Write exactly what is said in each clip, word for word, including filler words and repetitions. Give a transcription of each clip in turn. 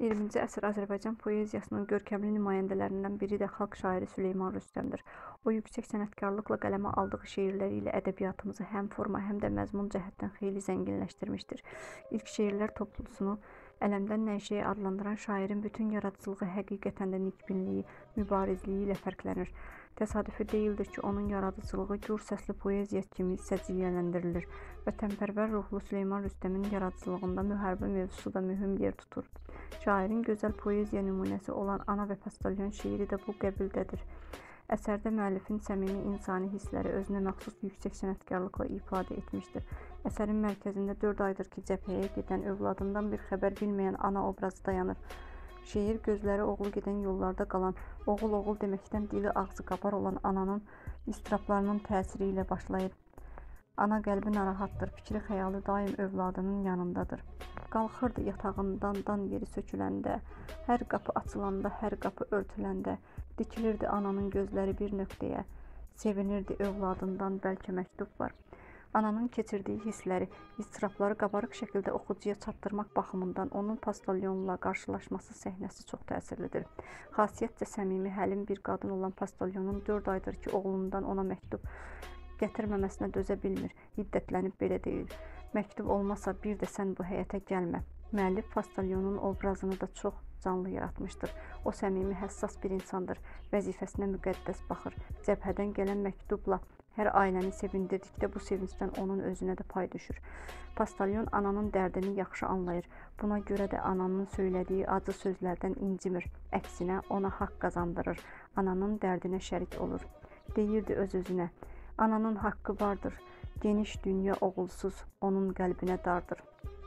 iyirminci əsr Azərbaycan poeziyasının görkəmli nümayəndələrindən biri də xalq şairi Süleyman Rüstəmdir. O, yüksək sənətkarlıqla qələmə aldığı şeirləri ilə ədəbiyyatımızı həm forma, həm də məzmun cəhətdən xeyli zənginləşdirmişdir. İlk şeirlər toplusunu Ələmdən Nəşəyə adlandıran şairin bütün yaradıcılığı həqiqətən də nikbinliyi, mübarizliyi ilə fərqlənir. Təsadüfi deyildir ki, onun yaradıcılığı gür səsli poeziya kimi səciyyələndirilir. Vətənpərvər ruhlu Süleyman Rüstəmin yaradıcılığında müharibə mövzusu da mühüm yer tutur. Şairin gözəl poeziya nümunəsi olan Ana və Postalyon şeiri də bu qəbildədir. Əsərdə müəllifin səmimi insani hissləri özünə məxsus yüksək sənətkarlıqla ifadə etmişdir. Əsərin mərkəzində dörd aydır ki, cəbhəyə gedən övladından bir xəbər bilməyən ana obrazı dayanır. Şeir gözləri oğlu gedən yollarda qalan, oğul-oğul deməkdən dili ağzı qabar olan ananın istirablarının təsiri ilə başlayır. Ana qəlbi narahatdır, fikri xəyalı daim övladının yanındadır. Qalxırdı yatağından dan yeri söküləndə, hər qapı açılanda, hər qapı örtüləndə, dikilirdi ananın gözləri bir nöqtəyə, sevinirdi övladından bəlkə məktub var. Ananın keçirdiyi hissləri, istirabları qabarıq şəkildə oxucuya çatdırmaq baxımından onun Postalyonla qarşılaşması səhnəsi çox təsirlidir. Xasiyyətcə səmimi, həlim bir qadın olan Postalyonun dörd aydır ki, oğlundan ona məktub gətirməməsinə dözə bilmir, hiddətlənib belə deyir. Məktub olmasa bir də sən bu həyətə gəlmə. Müəllif Postalyonun obrazını da çox canlı yaratmışdır. O səmimi, həssas bir insandır, vəzifəsinə müqəddəs baxır. Cəbhədən gələn məktubla hər ailəni sevindirdikdə bu sevincdən onun özünə də pay düşür. Postalyon ananın dərdini yaxşı anlayır. Buna görə də ananın söylədiyi acı sözlərdən incimir. Əksinə ona haqq qazandırır. Ananın dərdinə şərik olur. Deyirdi öz-özünə, ananın haqqı vardır. Geniş dünya oğulsuz, onun qəlbinə dardır.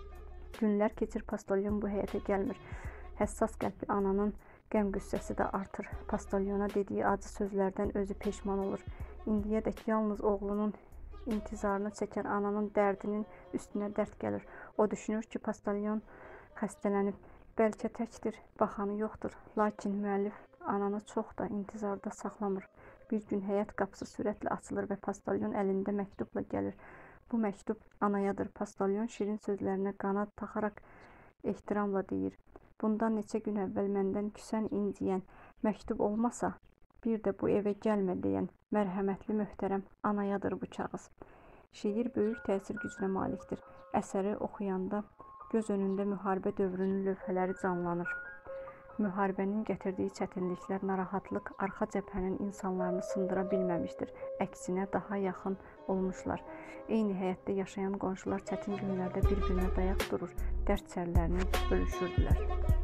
Günlər keçir, Postalyon bu həyətə gəlmir. Həssas qəlbli ananın qəm-qüssəsi də artır. Postalyona dediyi acı sözlərdən özü peşman olur. İndiyədək yalnız oğlunun intizarını çəkən ananın dərdinin üstünə dərd gəlir. O düşünür ki, Postalyon xəstələnib, bəlkə təkdir, baxanı yoxdur. Lakin müəllif ananı çox da intizarda saxlamır. Bir gün həyət qapısı sürətlə açılır və Postalyon əlində məktubla gəlir. Bu məktub anayadır. Postalyon şirin sözlərinə qanad taxaraq ehtiramla deyir. Bundan neçə gün əvvəl məndən küsən inciyən, məktub olmasa, bir də bu evə gəlmə deyən mərhəmətli möhtərəm anayadır bu kağız. Şeir böyük təsir gücünə malikdir. Əsəri oxuyanda göz önündə müharibə dövrünün lövhələri canlanır. Müharibənin gətirdiyi çətinliklər, narahatlıq arxa cəbhənin insanlarını sındıra bilməmişdir. Əksinə daha yaxın olmuşlar. Eyni həyətdə yaşayan qonşular çətin günlərdə bir-birinə dayaq durur, dərd sərlərini bölüşürdülər.